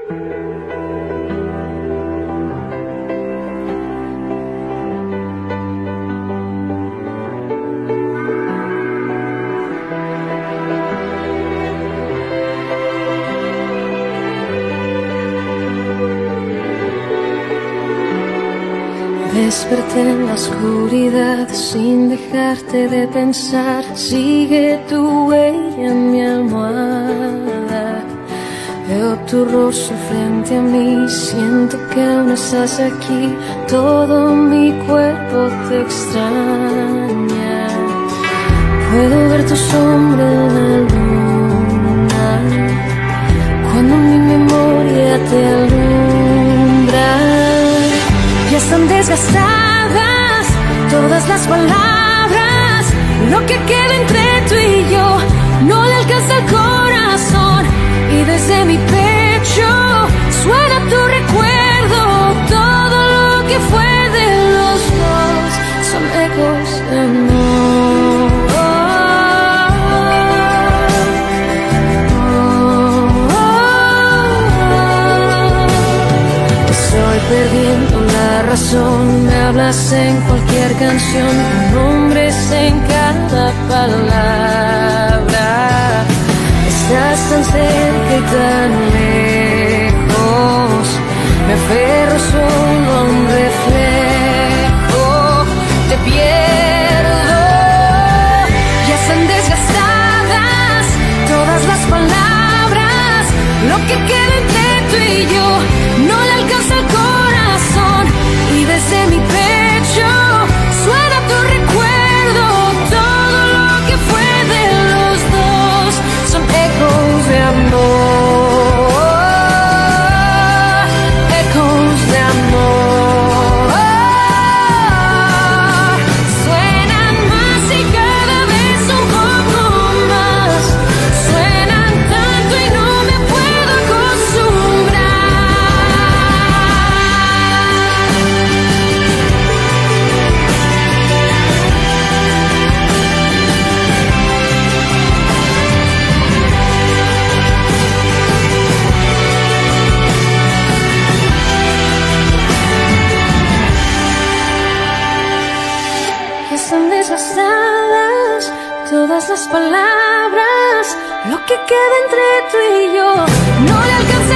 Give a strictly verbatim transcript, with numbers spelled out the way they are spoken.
Desperté en la oscuridad sin dejarte de pensar. Sigue tu huella en mi almohada. Veo tu rostro frente a mí. Siento que aún estás aquí. Todo mi cuerpo te extraña. Puedo ver tu sombra en la luna cuando mi memoria te alumbra. Ya están desgastadas todas las palabras. Lo que queda entre tú y yo no le alcanza el corazón. Y desde mi pecho suena tu recuerdo. Todo lo que fue de los dos son ecos de amor. Estoy perdiendo la razón, me hablas en cualquier canción, con nombres en cada palabra. Estás tan cerca y tan lejos, me aferro solo a un reflejo. Te pierdo, ya están desgastadas todas las palabras. Lo que queda entre tú y yo no le alcanza el corazón. Y desde mi pecho suena tu recuerdo. Todo lo que fue de los dos son ecos de amor. Ecos de amor. Suenan más y cada vez un poco más. Suenan tanto y no me puedo acostumbrar. Están desgastadas todas las palabras. Lo que queda entre tú y yo no le alcanza